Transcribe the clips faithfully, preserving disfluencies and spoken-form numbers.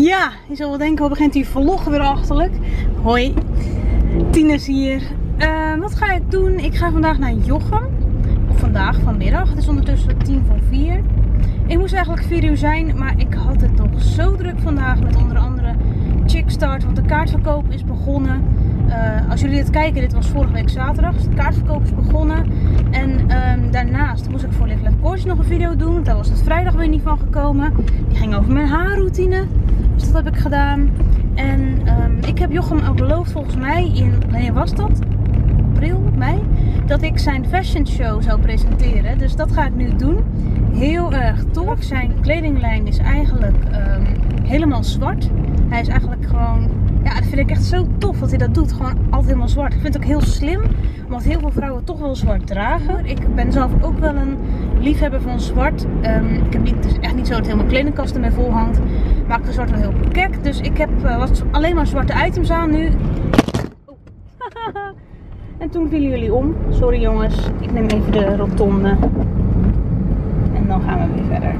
Ja, je zal wel denken, we begint die vlog weer achterlijk. Hoi, Tine is hier. Uh, wat ga ik doen? Ik ga vandaag naar Jochem. Of vandaag, vanmiddag. Het is ondertussen tien voor vier. Ik moest eigenlijk vier uur zijn, maar ik had het toch zo druk vandaag met onder andere Chickstart. Want de kaartverkoop is begonnen. Uh, als jullie dit kijken, dit was vorige week zaterdag. Dus de kaartverkoop is begonnen. En um, daarnaast moest ik voor Live Life Gorgeous nog een video doen. Daar was het vrijdag weer niet van gekomen. Die ging over mijn haarroutine. Dus dat heb ik gedaan. En um, ik heb Jochem ook beloofd, volgens mij in, wanneer was dat? April, mei? Dat ik zijn fashion show zou presenteren. Dus dat ga ik nu doen. Heel erg tof. Zijn kledinglijn is eigenlijk um, helemaal zwart. Hij is eigenlijk gewoon... Ja, dat vind ik echt zo tof dat hij dat doet. Gewoon altijd helemaal zwart. Ik vind het ook heel slim. Omdat heel veel vrouwen toch wel zwart dragen. Ik ben zelf ook wel een liefhebber van zwart. Um, ik heb niet, dus echt niet zo dat helemaal kledingkasten mee vol hangt. Maar ik vind zwart wel heel kek. Dus ik heb uh, wat, alleen maar zwarte items aan nu. Oh. En toen vielen jullie om. Sorry jongens. Ik neem even de rotonde. En dan gaan we weer verder.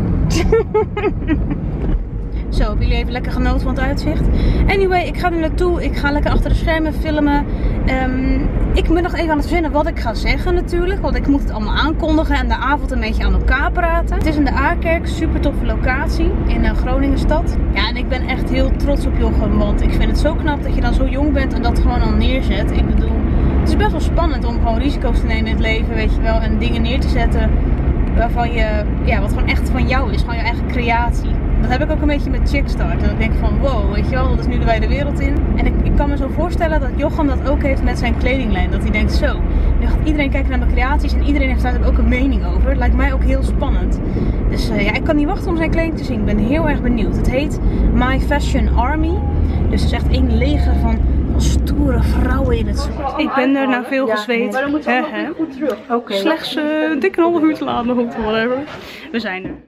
Zo, hebben jullie even lekker genoten van het uitzicht. Anyway, ik ga er naartoe. Ik ga lekker achter de schermen filmen. Um, ik ben nog even aan het verzinnen wat ik ga zeggen natuurlijk. Want ik moet het allemaal aankondigen en de avond een beetje aan elkaar praten. Het is in de Aarkerk. Super toffe locatie in uh, Groningenstad. Ja, en ik ben echt heel trots op Jochem. Want ik vind het zo knap dat je dan zo jong bent en dat gewoon al neerzet. Ik bedoel, het is best wel spannend om gewoon risico's te nemen in het leven, weet je wel. En dingen neer te zetten waarvan je, ja, wat gewoon echt van jou is. Gewoon je eigen creatie. Dat heb ik ook een beetje met Chickstart. Dat ik denk van wow, weet je wel, dat is nu de wijde wereld in. En ik, ik kan me zo voorstellen dat Jochem dat ook heeft met zijn kledinglijn. Dat hij denkt zo, nu gaat iedereen kijken naar mijn creaties en iedereen heeft daar ook een mening over. Het lijkt mij ook heel spannend. Dus uh, ja, ik kan niet wachten om zijn kleding te zien. Ik ben heel erg benieuwd. Het heet My Fashion Army. Dus het is echt één leger van stoere vrouwen in het zwart. Ik ben er nou veel gezweet. Ja, maar dan moet je uh, goed terug. Okay. Slechts uh, dik een half uur te laat, maar goed, whatever. We zijn er.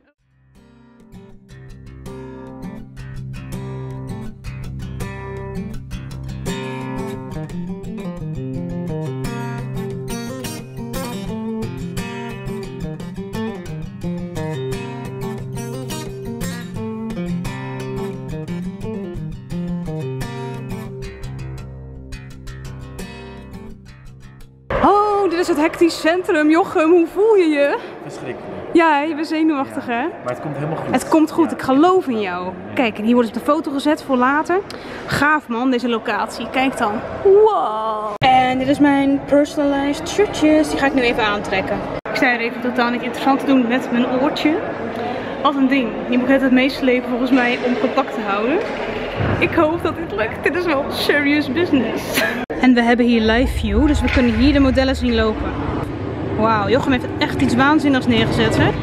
Dit is het hectisch centrum. Jochem, hoe voel je je? Verschrikkelijk. Ja, je bent zenuwachtig, hè? Ja, maar het komt helemaal goed. Het komt goed, ik geloof in jou. Kijk, en hier wordt op de foto gezet voor later. Gaaf man, deze locatie. Kijk dan. Wow! En dit is mijn personalized shirtjes. Die ga ik nu even aantrekken. Ik sta er even totaal niet interessant te doen met mijn oortje. Wat een ding. Die moet ik het meeslepen volgens mij om contact te houden. Ik hoop dat dit lukt. Dit is wel serious business. En we hebben hier live view, dus we kunnen hier de modellen zien lopen. Wauw, Jochem heeft echt iets waanzinnigs neergezet, hè?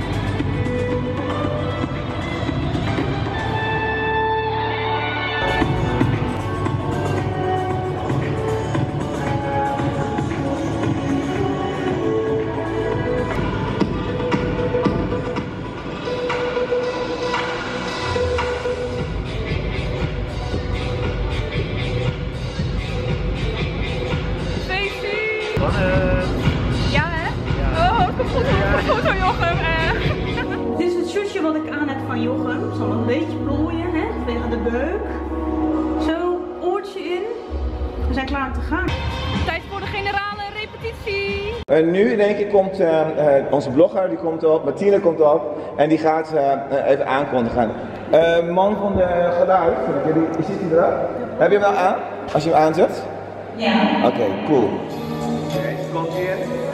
Ja, hè? Ja. Oh, kom goed, kom goed, Jochem. Eh. Dit is het shirtje wat ik aan heb van Jochem. Het zal een beetje plooien, hè? Vanwege de beuk. Zo, oortje in. We zijn klaar om te gaan. Tijd voor de generale repetitie. Uh, nu in één keer komt uh, uh, onze blogger, die komt op, Martina komt op. En die gaat uh, uh, even aankondigen. Uh, man van de geluid, zit hij erop? Heb je hem nou aan? Als je hem aanzet? Ja. Oké, okay, cool. Oké, komt hier.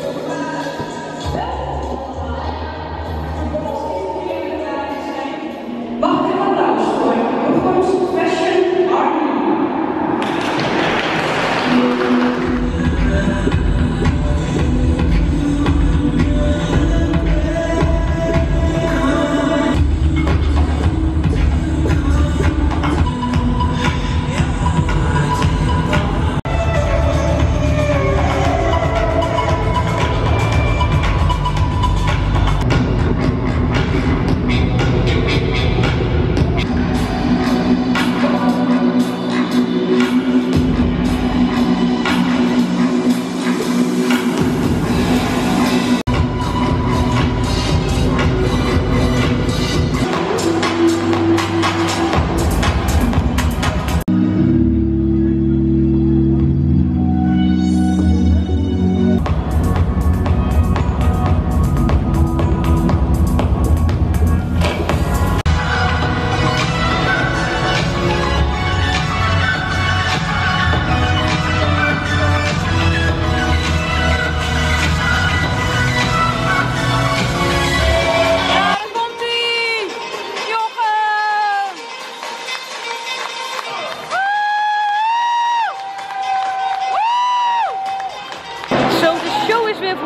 Mag ik een applaus voor Jochems Fashion Army?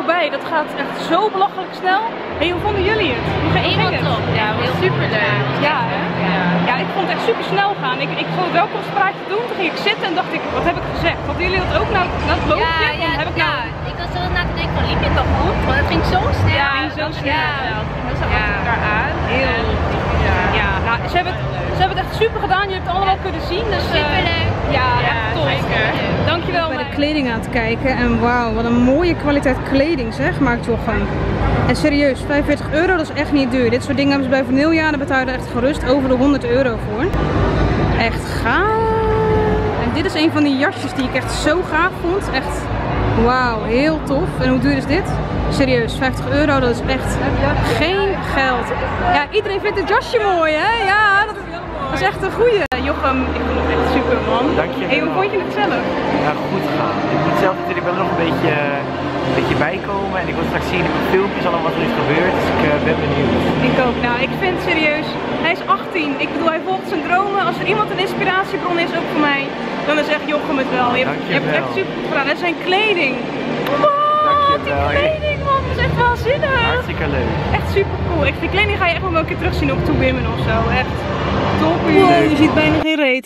voorbij. Dat gaat echt zo belachelijk snel. Hey, hoe vonden jullie het? Hoe ging Helemaal het? top. Ja, heel superleuk. Ja, hè? Ja. Ja, ik vond het echt super snel gaan. Ik, ik vond het wel een praatje doen. Toen ging ik zitten en dacht ik, wat heb ik gezegd? Hadden jullie dat ook nou, na het loopje? Ja, ja, heb ik ja. nou... Ik was zo na te denken van, liep ik al goed? Want het ging zo snel. Ja, het ging zo snel. Ja. Dat zat achter elkaar aan. Heel ja. Ja, nou, ze hebben, het, ze hebben het echt super gedaan. Je hebt het allemaal kunnen zien. Dus, uh, Superleuk. ja, Ja, echt tof. zeker. Dankjewel. Ik ben de kleding aan het kijken en wauw, wat een mooie kwaliteit kleding zeg, maakt Jochem. En serieus, vijfenveertig euro, dat is echt niet duur. Dit soort dingen hebben ze bij Vanilla, daar betaal je er echt gerust over de honderd euro voor. Echt gaaf. En dit is een van die jasjes die ik echt zo gaaf vond. Echt wauw, heel tof. En hoe duur is dit? Serieus, vijftig euro, dat is echt geen geld. Ja, iedereen vindt het jasje mooi hè? Ja, dat is, dat is echt een goeie. Jochem, ik vond het echt super man. Dank je wel. Hey, hoe vond je het zelf? Ja, goed gegaan. Ik moet zelf natuurlijk wel nog een beetje, een beetje bijkomen en ik wil straks zien in mijn filmpjes allemaal wat er is gebeurd, dus ik uh, ben benieuwd. Ik ook. Nou, ik vind serieus, hij is achttien. Ik bedoel, hij volgt zijn dromen. Als er iemand een inspiratiebron is, ook voor mij, dan is echt Jochem het wel. Je hebt, je hebt het echt super goed gedaan. En zijn kleding. Wow, die kleding man, dat is echt waanzinnig. Hartstikke leuk. Echt super cool. Echt, die kleding ga je echt nog wel een keer terugzien op To Women of zo. Echt top. Wow, je ziet bijna geen reet.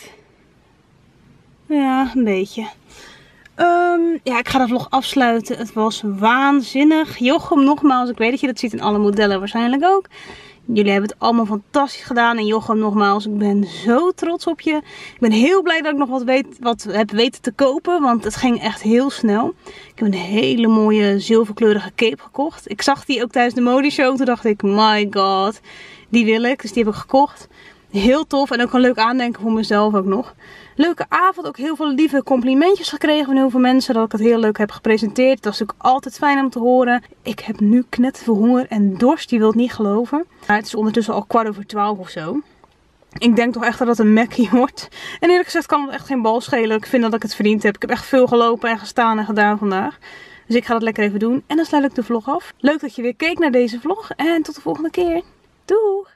Ja, een beetje. Um, ja, ik ga de vlog afsluiten. Het was waanzinnig. Jochem, nogmaals, ik weet dat je dat ziet in alle modellen waarschijnlijk ook. Jullie hebben het allemaal fantastisch gedaan. En Jochem, nogmaals, ik ben zo trots op je. Ik ben heel blij dat ik nog wat, weet, wat heb weten te kopen. Want het ging echt heel snel. Ik heb een hele mooie zilverkleurige cape gekocht. Ik zag die ook tijdens de modeshow. Toen dacht ik, my god, die wil ik. Dus die heb ik gekocht. Heel tof en ook een leuk aandenken voor mezelf ook nog. Leuke avond, ook heel veel lieve complimentjes gekregen van heel veel mensen. Dat ik het heel leuk heb gepresenteerd. Dat was natuurlijk altijd fijn om te horen. Ik heb nu knetterveel honger en dorst, je wilt niet geloven. Maar het is ondertussen al kwart over twaalf of zo. Ik denk toch echt dat het een Mackie wordt. En eerlijk gezegd kan het echt geen bal schelen. Ik vind dat ik het verdiend heb. Ik heb echt veel gelopen en gestaan en gedaan vandaag. Dus ik ga dat lekker even doen. En dan sluit ik de vlog af. Leuk dat je weer keek naar deze vlog. En tot de volgende keer. Doeg!